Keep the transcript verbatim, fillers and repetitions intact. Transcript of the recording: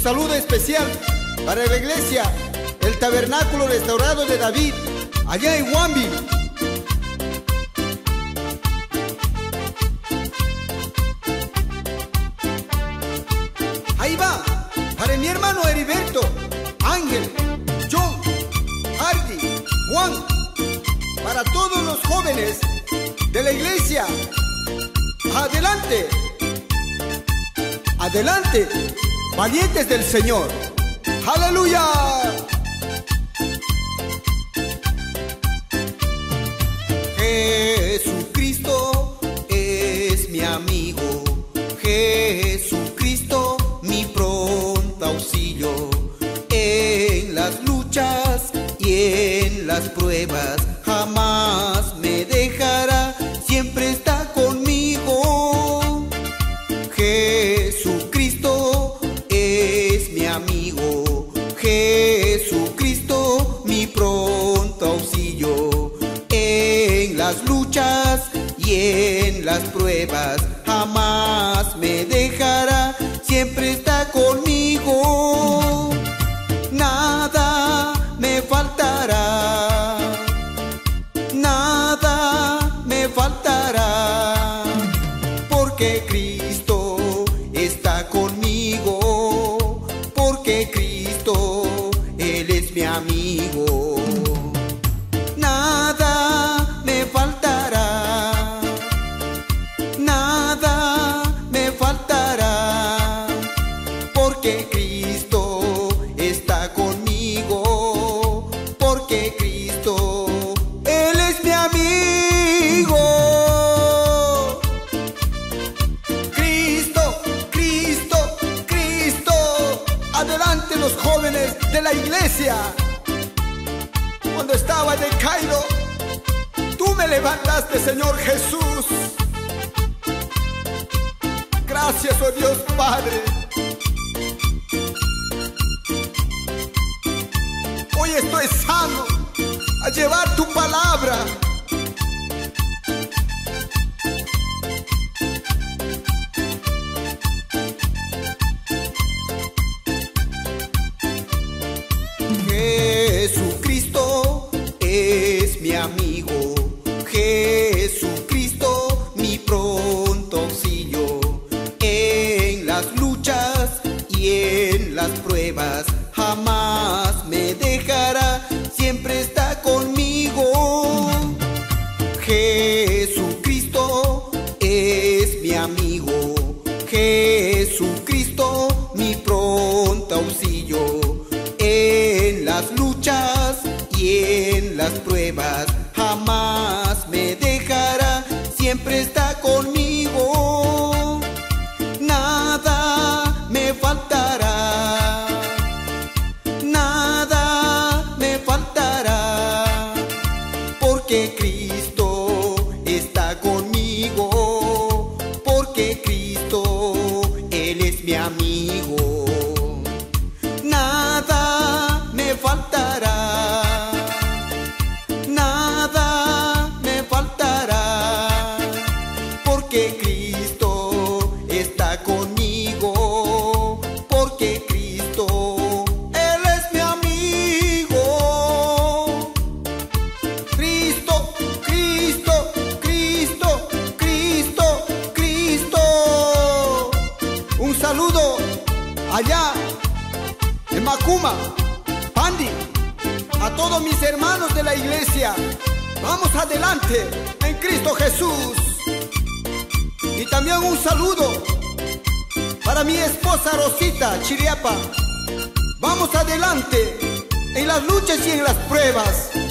saludo especial para la iglesia, el tabernáculo restaurado de David, allá en Huambi. Ahí va, para mi hermano Heriberto, Ángel, John, Hardy, Juan, para todos los jóvenes de la iglesia. Adelante, adelante, valientes del Señor. ¡Aleluya! Jesucristo es mi amigo, Jesucristo mi pronto auxilio. En las luchas y en las pruebas jamás me dejará, siempre está conmigo. Jesucristo es mi amigo, Jesucristo mi pronto auxilio. En las luchas y en las pruebas jamás me dejará, siempre está conmigo. Nada me faltará, nada me faltará, porque Cristo está conmigo, porque Cristo, Él es mi amigo. Nada me faltará, nada me faltará, porque Cristo está conmigo, porque Cristo, Él es mi amigo. Cristo, Cristo, Cristo. Adelante los jóvenes de la iglesia. Cuando estaba de Cairo, tú me levantaste, Señor Jesús. Gracias, oh Dios Padre. Hoy estoy sano a llevar tu palabra. Jesucristo es mi amigo, Jesucristo mi pronto auxilio. En las luchas y en las pruebas jamás me dejará, siempre está conmigo. Jesucristo es mi amigo, Jesucristo mi pronto auxilio. En las luchas y en las pruebas jamás me dejará, siempre está conmigo. Nada me faltará, nada me faltará, porque Cristo está conmigo, porque Cristo, Él es mi amigo. Nada me faltará, nada me faltará, porque Cristo está conmigo, porque Cristo, Él es mi amigo. Cristo, Cristo, Cristo, Cristo, Cristo. Un saludo allá en Macuma, Pandi, a todos mis hermanos de la iglesia. Vamos adelante en Cristo Jesús. Y también un saludo para mi esposa Rosita Chiriapa. Vamos adelante en las luchas y en las pruebas.